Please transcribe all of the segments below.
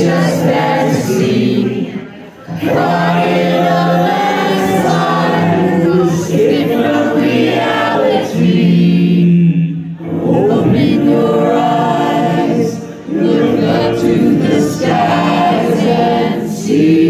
just fantasy. Quiet of last time, escape from reality. Open your eyes, look up to the skies and see.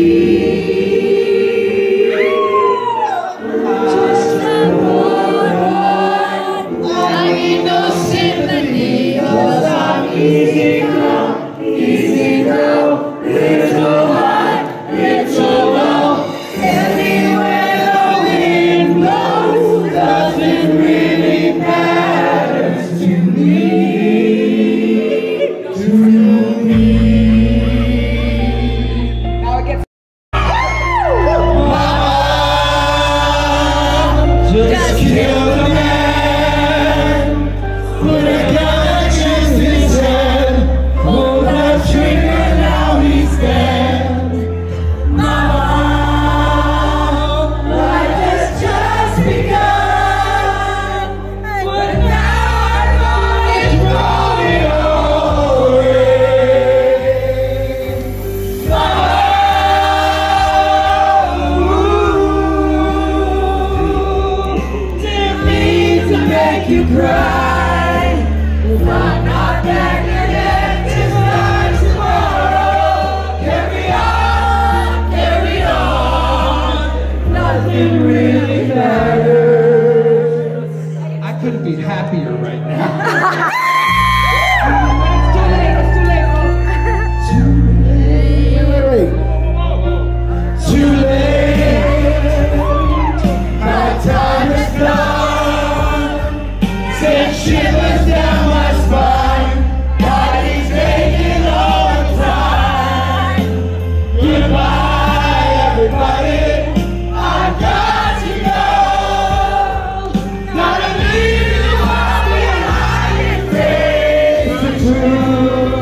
Just a boy, I need no sympathy, 'cause I'm easy come, easy go, little high, little low. Anywhere the wind blows doesn't really matter to me. Now it gets Just kill the man, put a gun against his head, pull the trigger, now he's dead. Mama, life has just begun, but now our body's growing Didn't mean to make you cry. If I'm not back again this time tomorrow, carry on, nothing really matters. I couldn't be happier right now. it's too late. Too late, my time is gone. Send shivers down my spine, body's aching all the time. Goodbye, everybody, I've got to go. Gotta leave you all behind and face the truth.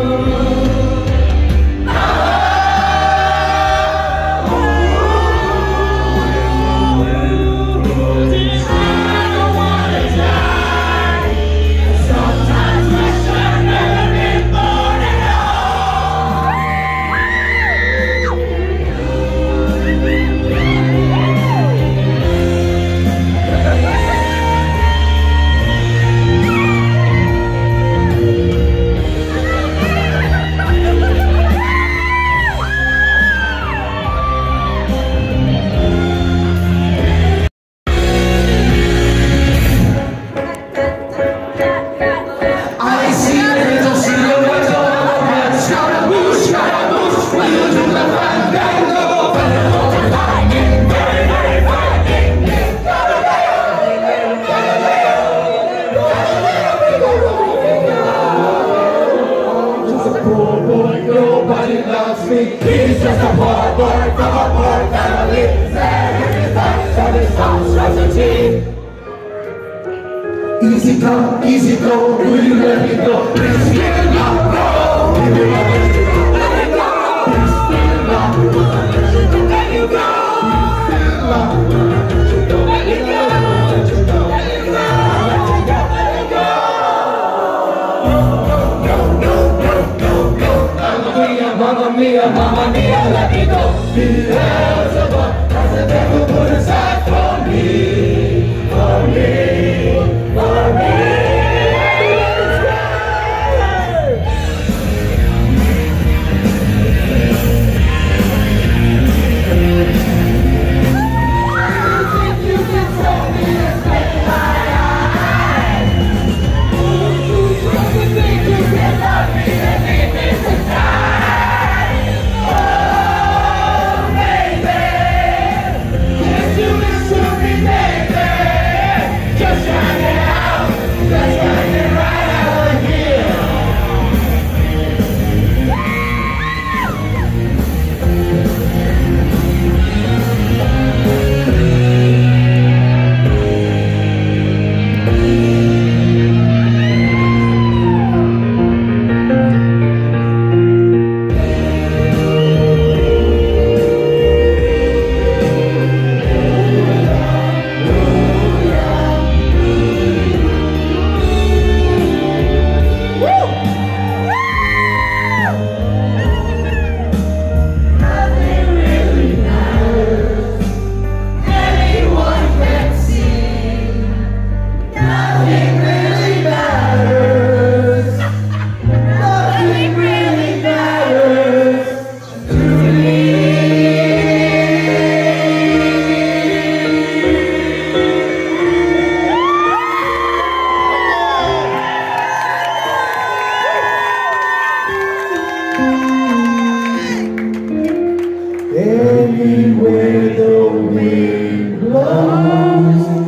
Nobody loves me. He's just a poor boy from a poor family. Sacrifice for his house recipe. Easy come, easy go. Will you let me go? Please give it up, bro. Will you let me go? Let it go. Please give it up. Let you go. Let it go. Mamma mia, let me go. Beelzebub has a devil put aside for me, for me, for me. You can tell me to stay my eyes. You think you can love me and leave me to die. Oh, baby. wind blows